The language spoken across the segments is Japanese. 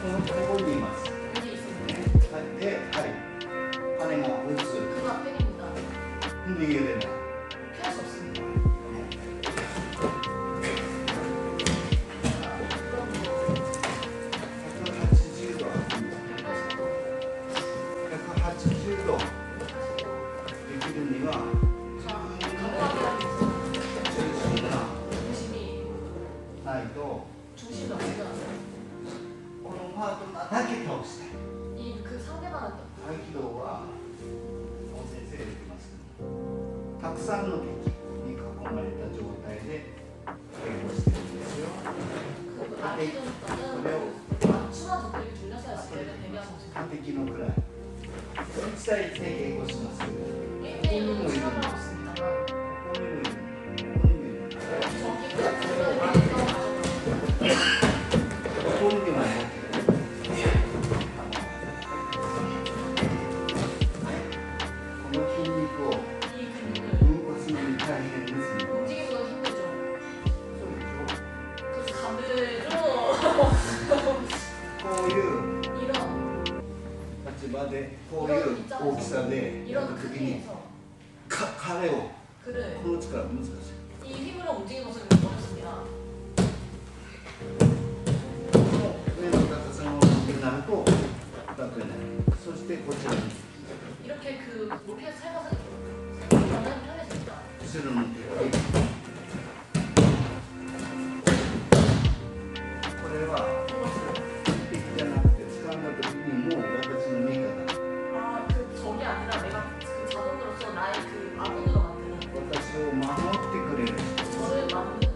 ここにいます。で、はい。羽が打つ。逃げれない。180度できるには、重心がないと、このパートナーだけ倒したい。合気道は先生できますけど、たくさんの敵に囲まれた状態で稽古してるんですよ。これを敵のくらい1対1で稽古しますけど、ここにもいるんです。ここにもいる。ここにもいる。ここにもいる。でこういう大きさでやった時に彼をこの力難しい。上の高さのになると楽になる。そしてこちらに後ろの手をこれは敵じゃなくて掴んだ時にもう私の味方。私を守ってくれる。これ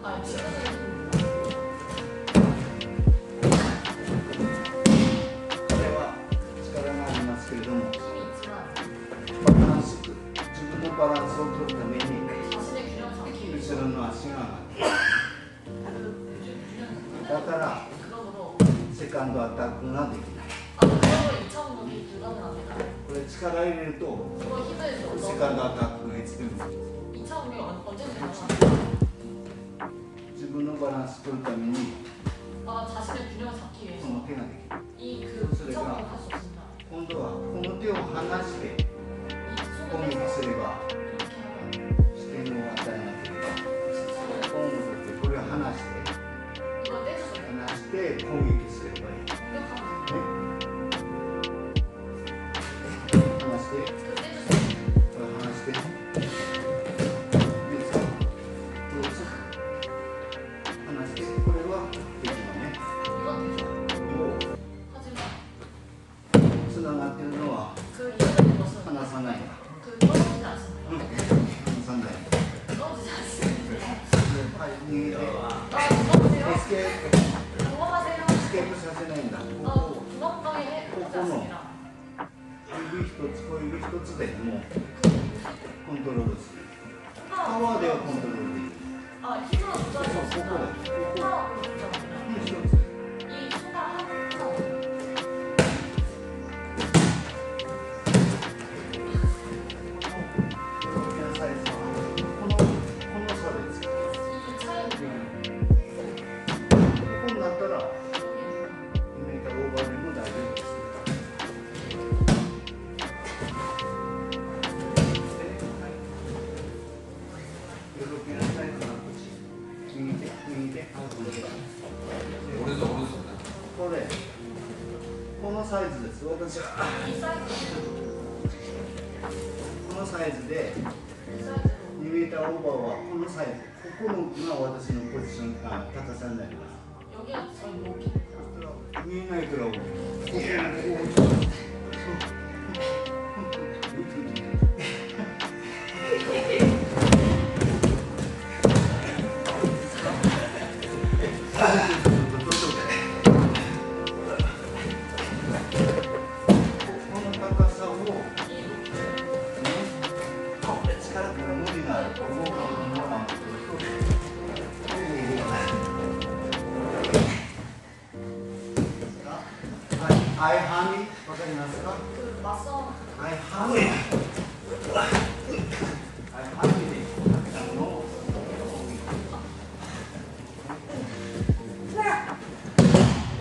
は力がありますけれども、バランス、自分のバランスを取るために後ろの足が上がる。だからセカンドアタックができない。これ力入れるとセカンドアタックがいつでもできる。自分のバランス取るためにその手ができる。それが今度はこの手を離して攻撃すれば視点を与えなければこれを離して攻撃すればいい。離してこれ離して離してこれは敵のねつながってるのは離さない。逃げてエスケープさせないんだ。ここの指一つ小指一つでもうコントロールする。パワーではコントロールできる。ここ一つ。このサイズです。私はこのサイズで2メーターオーバーはこのサイズ。ここが私のポジション高さになります。見えないからアイハミわかりますか？アイハミ。アイハミでアイハミ。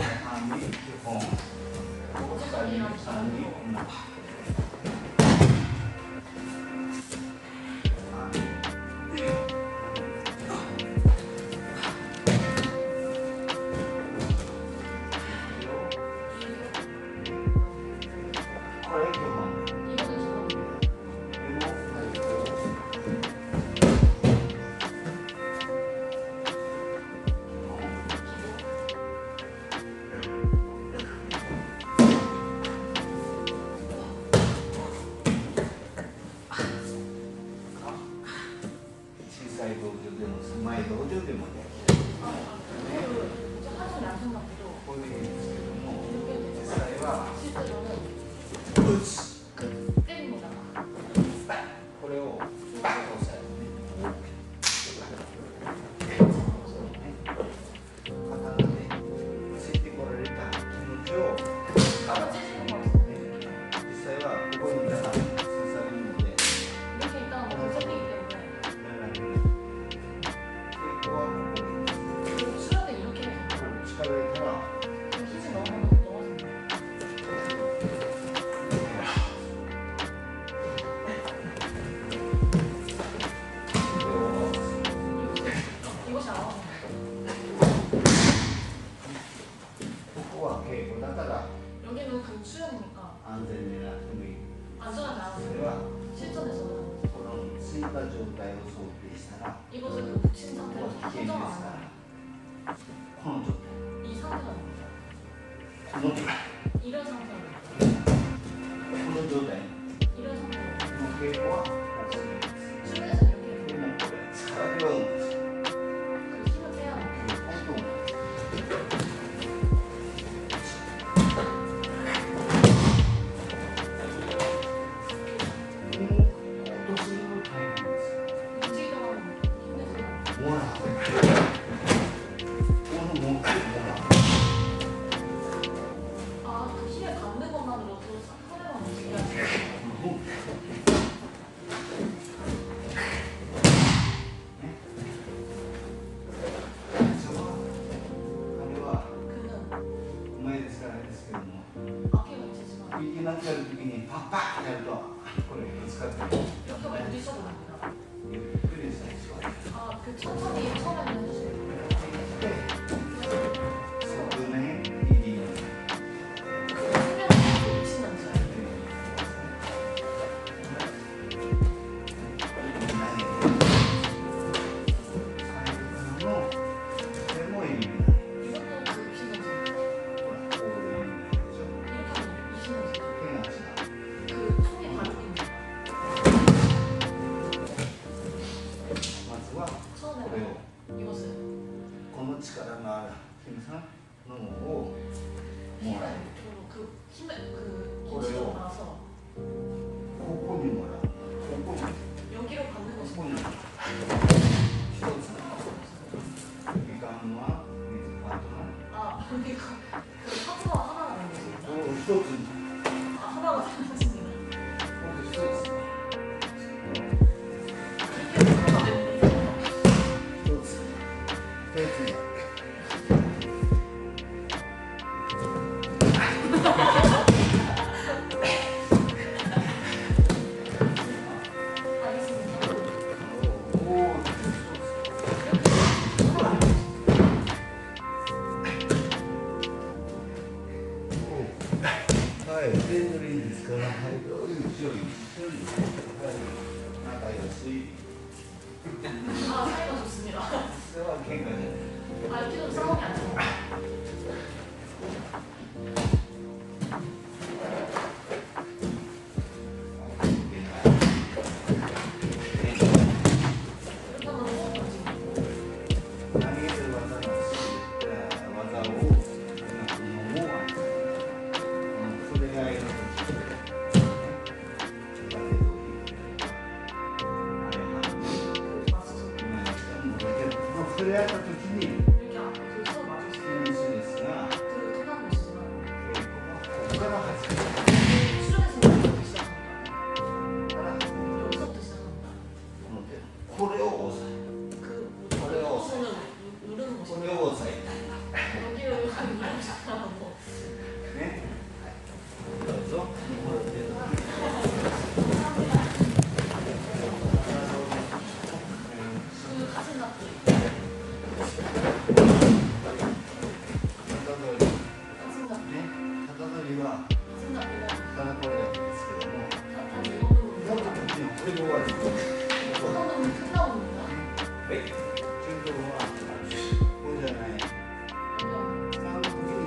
それやった時にフィニッシュですが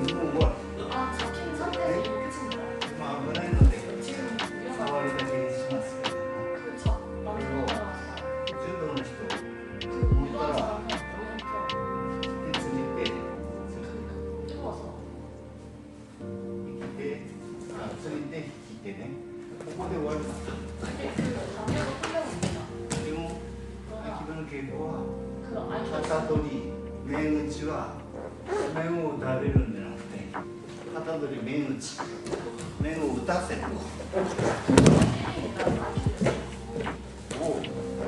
もう終わる。 아, 잡힌 상태에서 이렇게 치는 거야? まあ危ないので 지금 触るだけにしますけども、 그 잡, 만든 거라서 柔道の人 그 유도하는 사람은 여기부터 手ついて 뜨거워서 引き手ついて引き手ね、ここで終わるんです。 그게 그 단계가 풀려옵니다. でも秋葉の稽古は 그 아이가 片取り面打ちは面を打たれるんじゃなくて、片取り面打ち、面を打たせる。おう。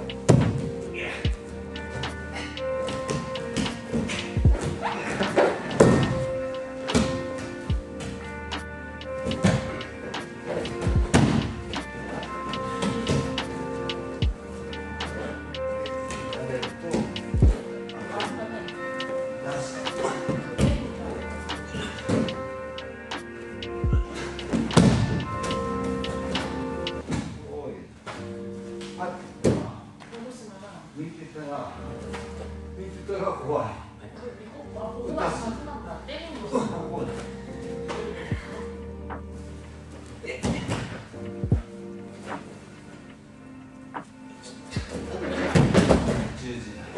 見てたら怖い。打たす。ここで。10時だ。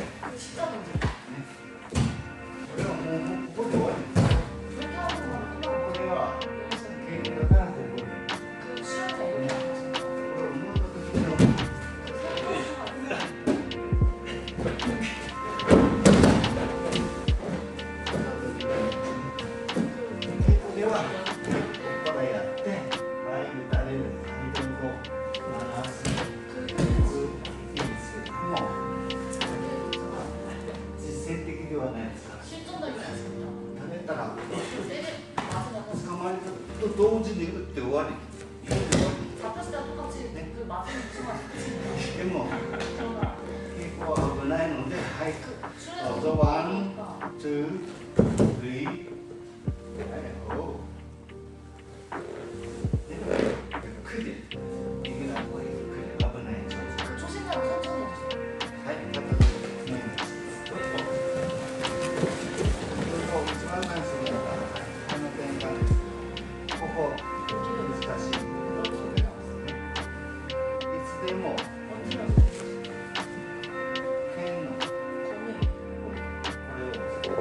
これはもうここで終わりです。これは稽古だからここで。これをもうちょっと引きの。同時に打って終わり。 잡혔을 때랑 똑같이 그 맞으면 무슨 말이지? でも結構危ないので、はい。どうぞワン、ツー、スリー、はい、おう。ゆっくり。いきなりゆっくり危ない。 그 초심자로 천천히 해주세요. はい、片手でね。一番最初にこの転換。ここ難しい。いつでも剣のこれを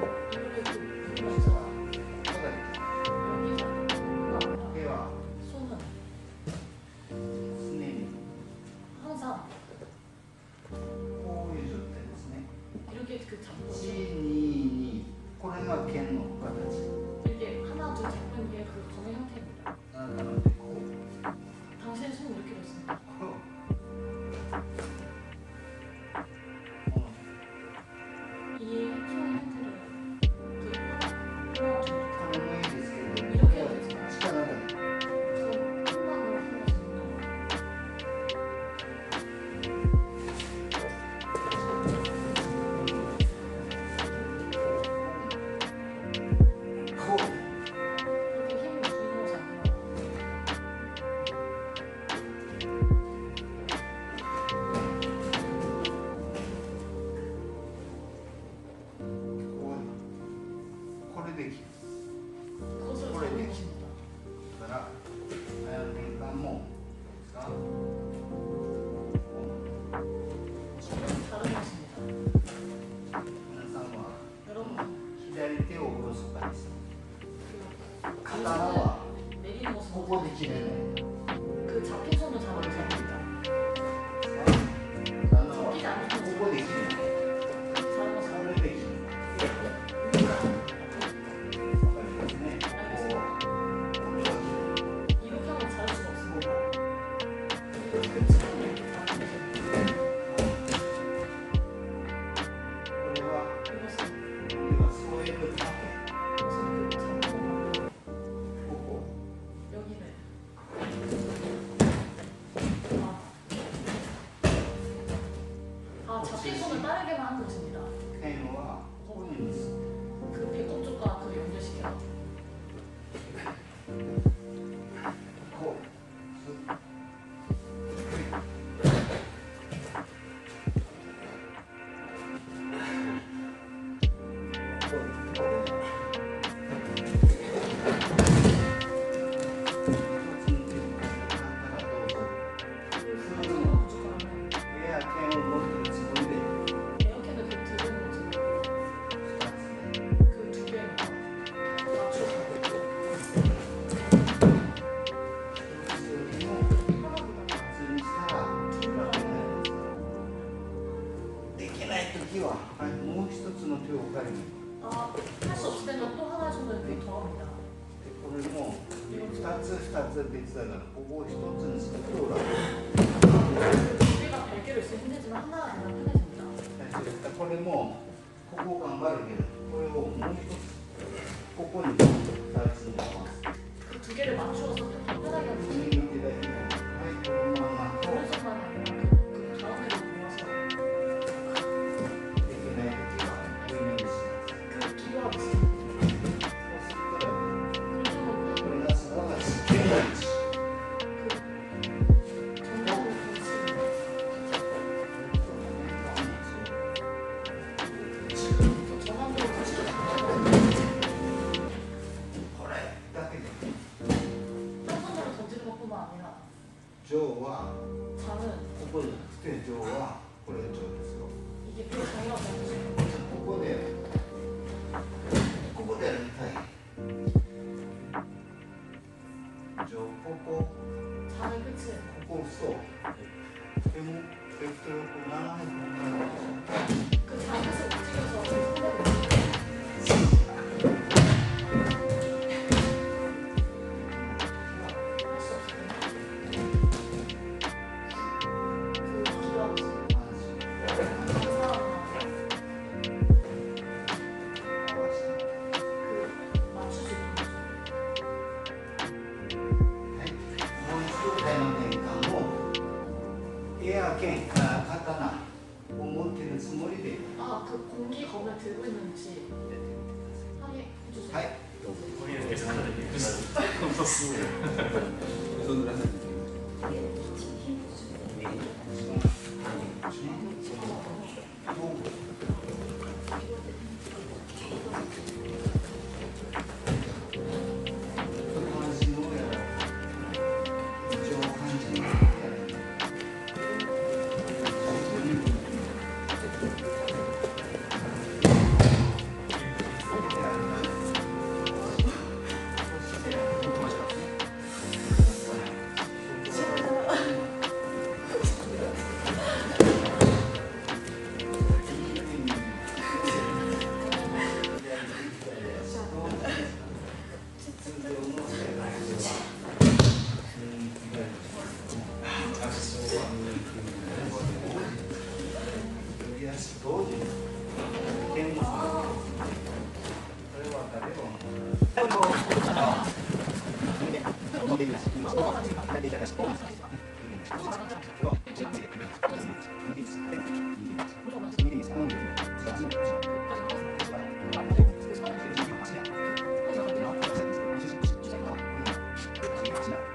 手は常に 항상 こういう状態ですね。 이렇게 그 잡고 1、2、2これが剣の形。 이게 하나 둘 잡는 게 그 검의 형태입니다. なのでこう。 당신의 손은 이렇게 됐습니다. 이 손의 형태를 그 하나 둘 これもいいですけど、 이렇게 해도 되지만 力がない。 그 한방으로 하는 것입니다. こう。 그렇게 힘을 주는 것이 아니라 これできる。 그것을 그래, 잡는 네. 것입니다. だから、早の転換もですか。 다른 것입니다. 皆さんは 여러분 左手を下ろすかです。 그 刀は 내리는 것은 ここで切れない。 그 잡힌 손도 잡아도 됩니다. 刀は 잡히지 않는 こ 손도 こで切れない。 다른 것은 これで切れない。わかりますね。これは 이렇게 하면 잘할 수가 없습니다. 그 층을 이렇게 잡는 것입니다. これは 이것은 これは添えるだけ。 이것은 그 잡는 것만으로 ここ。 여기를 잡힌 손을 빠르게만 하는 것입니다. 剣はここに結ぶ。 그 배꼽 쪽과 그 연결시켜요. こう。こう。 つ別だから、ここを一つにすると楽。 우리가 발길을 힘들지만 하나가 되면 편해집니다. これもここ頑張るけど、これをもう一つここに2つに合わせて、 그 두 개를 맞추어서 편하게 하는 거지. 右手だけはい、このままと 오른손만이 아니라 그 가운데로 모아서 できない時は上にします。 그 기도하듯이. そうするとこれがすばらしい剣だし、 전방으로 던지는 これだけで、 한 손으로 던지는 것뿐만 아니라 ジョーは 장은 ここじゃなくて、ジョーはこれがジョーですよ。 이게 그 장이라고 던지는 ここでやりたい。ジョー、ここ 장의 끝은 ここそう。でもベクトルをこう斜めに向かう。 그 장 끝을 움직여서 그 손으로 할 수 없을 때 그 기도하듯이 그 사람이랑 그 맞출 수 있는 거죠. はい、もう一度回の転換をエア剣、刀を持っているつもりでやって 아, 그 공기 검을 들고 있는 듯이 みてく 하게 해주세요. ださい。はい。 아,